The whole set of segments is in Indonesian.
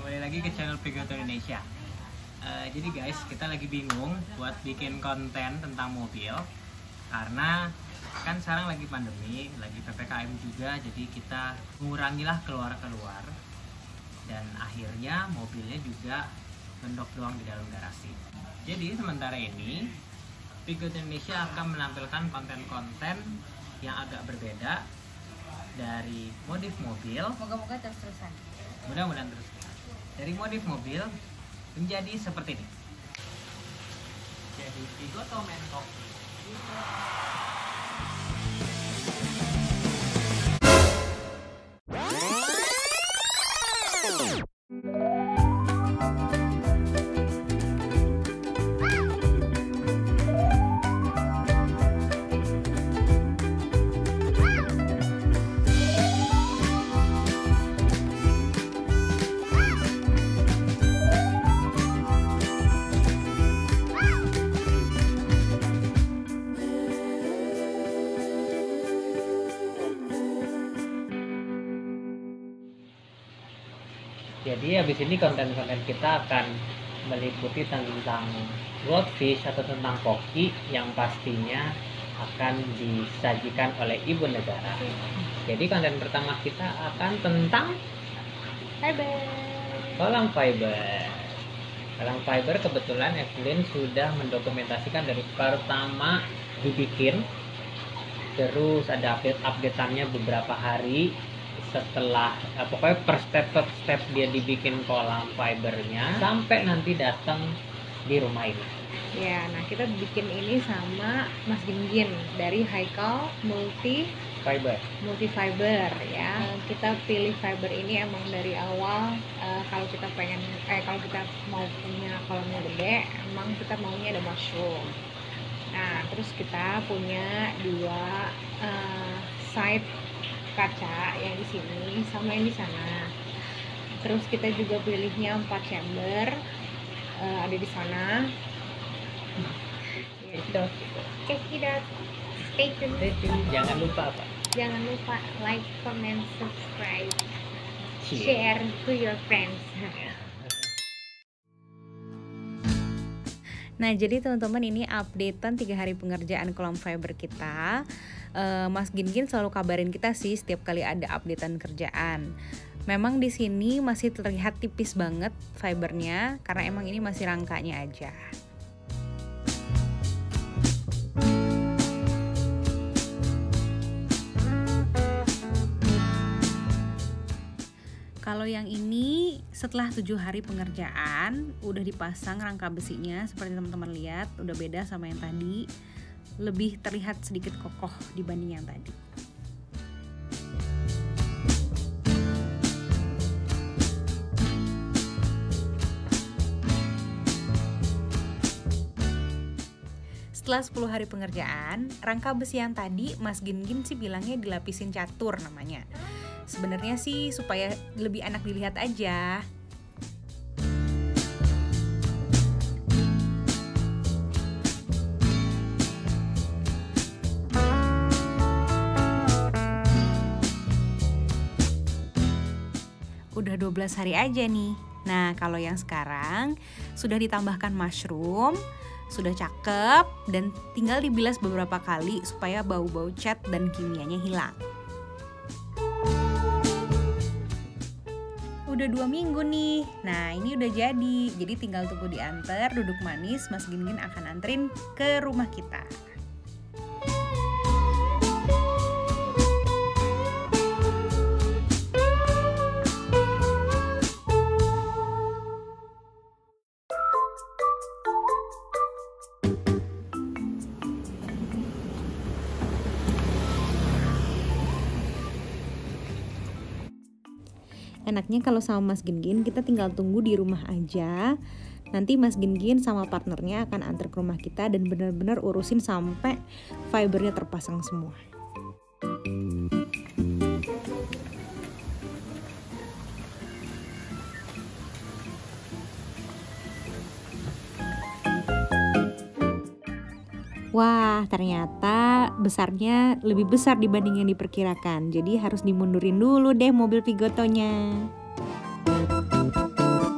kembali lagi ke channel Pigoto Indonesia. Jadi guys, kita lagi bingung buat bikin konten tentang mobil karena kan sekarang lagi pandemi, lagi PPKM juga, jadi kita mengurangilah keluar-keluar dan akhirnya mobilnya juga mendok doang di dalam garasi. Jadi sementara ini Pigoto Indonesia akan menampilkan konten-konten yang agak berbeda dari modif mobil. Moga-moga terus-terusan. Mudah-mudahan terus. Dari modif mobil menjadi seperti ini. Jadi Pigoto mentok. Jadi habis ini konten-konten kita akan meliputi tentang goldfish atau tentang koki yang pastinya akan disajikan oleh ibu negara. Jadi konten pertama kita akan tentang kolam fiber. Kolam fiber kebetulan Evelyn sudah mendokumentasikan dari pertama dibikin, terus ada update-updateannya beberapa hari setelah pokoknya per step dia dibikin kolam fibernya sampai nanti datang di rumah ini. Ya, nah kita bikin ini sama Mas Gingin dari Haikal Multi Fiber ya. Kita pilih fiber ini emang dari awal kalau kita mau punya kolamnya gede, emang kita maunya ada mushroom. Nah, terus kita punya dua side kaca yang di sini sama yang di sana. Terus kita juga pilihnya 4 chamber, ada di sana. Check it out. Stay tune. Jangan lupa apa? Jangan lupa like, comment, subscribe, share to your friends. Nah, jadi teman-teman, ini updatean 3 hari pengerjaan kolam fiber kita. Mas Gingin selalu kabarin kita sih setiap kali ada updatean kerjaan. Memang di sini masih terlihat tipis banget fibernya karena emang ini masih rangkanya aja. Kalau yang ini setelah 7 hari pengerjaan udah dipasang rangka besinya, seperti teman-teman lihat udah beda sama yang tadi, lebih terlihat sedikit kokoh dibanding yang tadi. Setelah 10 hari pengerjaan, rangka besi yang tadi Mas Gingin sih bilangnya dilapisin catur namanya. Sebenarnya sih supaya lebih enak dilihat aja. Udah 12 hari aja nih. Nah, kalau yang sekarang sudah ditambahkan mushroom, sudah cakep, dan tinggal dibilas beberapa kali supaya bau-bau cat dan kimianya hilang. Udah 2 minggu nih. Nah, ini udah jadi tinggal tunggu diantar, duduk manis, Mas Gingin akan anterin ke rumah kita. Enaknya kalau sama Mas Gingin kita tinggal tunggu di rumah aja. Nanti Mas Gingin sama partnernya akan antar ke rumah kita dan benar-benar urusin sampai fibernya terpasang semua. Wah, ternyata besarnya lebih besar dibanding yang diperkirakan. Jadi harus dimundurin dulu deh mobil Pigotonya.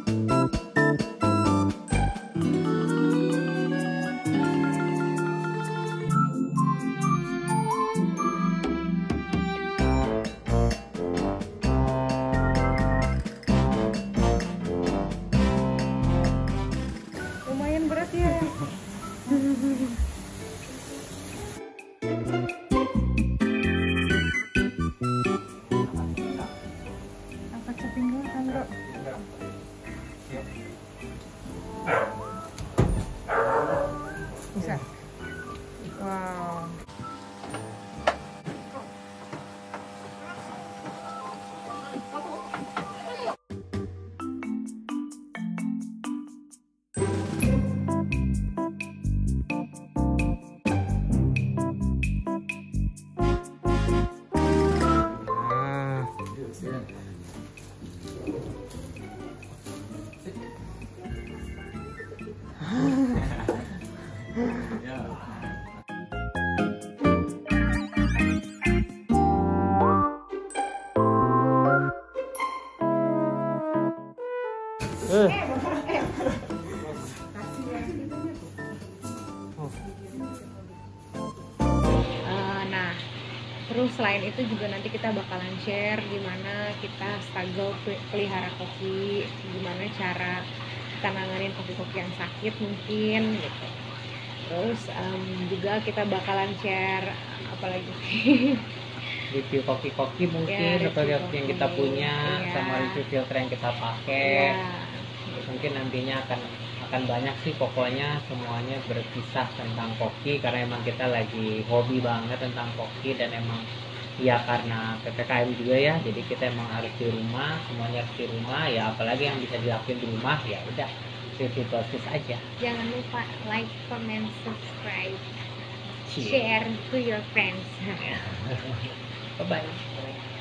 Nah, terus selain itu juga nanti kita bakalan share gimana kita struggle pelihara koki, gimana cara kita nanganin koki-koki yang sakit mungkin gitu. Terus juga kita bakalan share apalagi review koki-koki mungkin, ya, atau yang kita punya, iya. sama review filter yang kita pakai. Iya. Mungkin nantinya akan banyak sih, pokoknya semuanya berkisah tentang koki karena emang kita lagi hobi banget tentang koki, dan emang ya karena PPKM juga ya, jadi kita emang harus di rumah, semuanya harus di rumah ya, apalagi yang bisa dilakuin di rumah ya udah review dosis aja. Jangan lupa like, comment, subscribe, share to your friends. Bye bye.